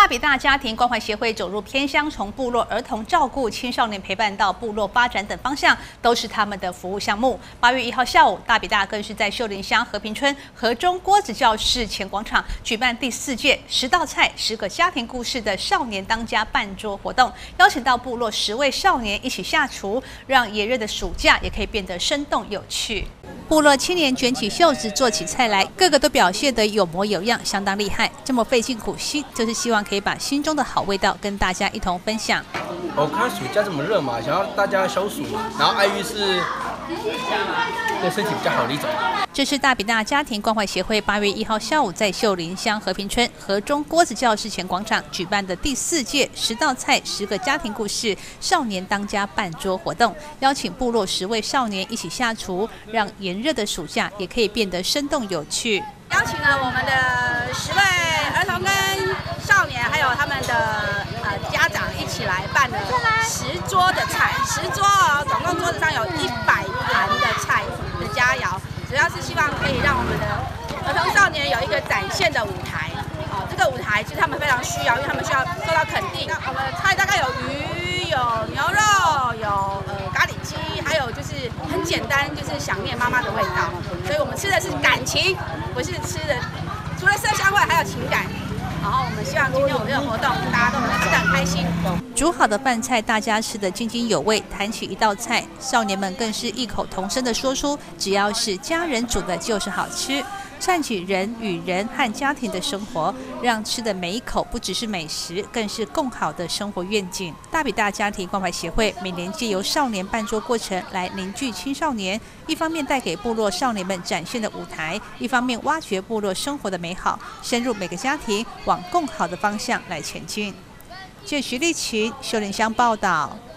大比大家庭关怀协会走入偏乡，从部落儿童照顾、青少年陪伴到部落发展等方向，都是他们的服务项目。8月1号下午，大比大更是在秀林乡和平村河中郭子教室前广场举办第4届10道菜10个家庭故事的少年当家办桌活动，邀请到部落10位少年一起下厨，让炎热的暑假也可以变得生动有趣。部落青年卷起袖子做起菜来，个个都表现得有模有样，相当厉害。这么费尽苦心，就是希望可以把心中的好味道跟大家一同分享。 我看暑假这么热嘛，想要大家消暑嘛，然后爱玉是对身体比较好的一种。 这是大比大家庭关怀协会8月1号下午在秀林乡和平村河中郭子教室前广场举办的第4届10道菜10个家庭故事少年当家办桌活动，邀请部落10位少年一起下厨，让炎热的暑假也可以变得生动有趣。 邀请了我们的10位儿童跟少年，还有他们的家长一起来办了10桌的菜，10桌哦，总共桌子上有100盘的菜的佳肴，主要是希望可以让我们的儿童少年有一个展现的舞台。这个舞台其实他们非常需要，因为他们需要受到肯定。我们的菜大概有鱼、有牛肉、有咖喱鸡，还有就是很简单，就是想念妈妈的味道。所以我们吃的是感情，不是吃的除了色香味还有情感。然后我们希望今天我们这个活动大家都能吃得很开心。 煮好的饭菜大家吃得津津有味，谈起一道菜，少年们更是异口同声地说出只要是家人煮的就是好吃，串起人与人和家庭的生活，让吃的每一口不只是美食，更是更好的生活愿景。大比大家庭关怀协会每年借由少年办桌过程来凝聚青少年，一方面带给部落少年们展现的舞台，一方面挖掘部落生活的美好，深入每个家庭，往更好的方向来前进。据徐立群秀林乡报道。